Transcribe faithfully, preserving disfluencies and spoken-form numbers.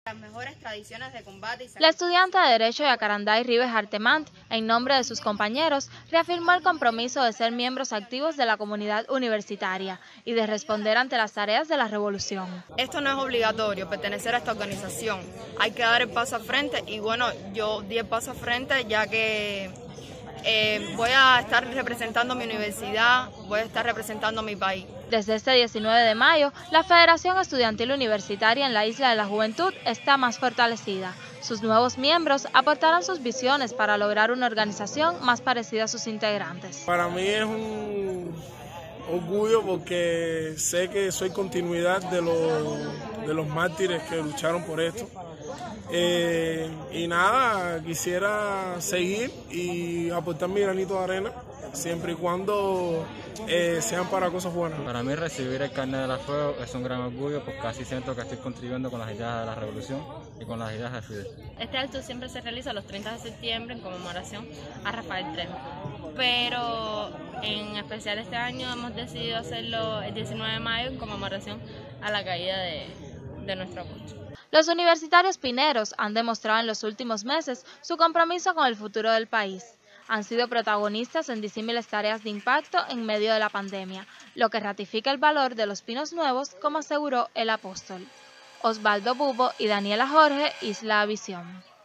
Las mejores tradiciones de combate y La estudiante de Derecho Yacaranday Rives Artemant, en nombre de sus compañeros, reafirmó el compromiso de ser miembros activos de la comunidad universitaria y de responder ante las tareas de la revolución. Esto no es obligatorio, pertenecer a esta organización. Hay que dar el paso al frente y bueno, yo di el paso al frente ya que eh, voy a estar representando mi universidad, voy a estar representando mi país. Desde este diecinueve de mayo, la Federación Estudiantil Universitaria en la Isla de la Juventud está más fortalecida. Sus nuevos miembros aportarán sus visiones para lograr una organización más parecida a sus integrantes. Para mí es un orgullo porque sé que soy continuidad de los, de los mártires que lucharon por esto. Eh, y nada, quisiera seguir y aportar mi granito de arena, siempre y cuando eh, sean para cosas buenas. Para mí recibir el carnet de la Fuego es un gran orgullo porque así siento que estoy contribuyendo con las ideas de la revolución y con las ideas de Fidel. Este acto siempre se realiza los treinta de septiembre en conmemoración a Rafael Trejos, pero en especial este año hemos decidido hacerlo el diecinueve de mayo en conmemoración a la caída de, de nuestro Apocho. Los universitarios pineros han demostrado en los últimos meses su compromiso con el futuro del país. Han sido protagonistas en disímiles tareas de impacto en medio de la pandemia, lo que ratifica el valor de los pinos nuevos, como aseguró el apóstol. Osvaldo Bubo y Daniela Jorge, Isla Visión.